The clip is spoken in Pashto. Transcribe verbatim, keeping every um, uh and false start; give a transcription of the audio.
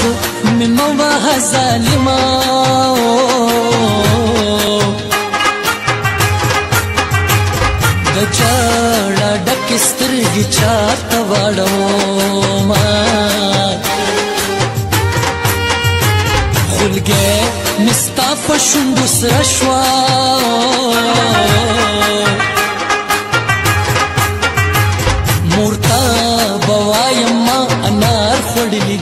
خو مینه وه ظالمه د چاړه ډکې سترګې چاته واړومه خلګې مې ستا په شونډو سره شوه مور ته به وایم ما انار خوړلي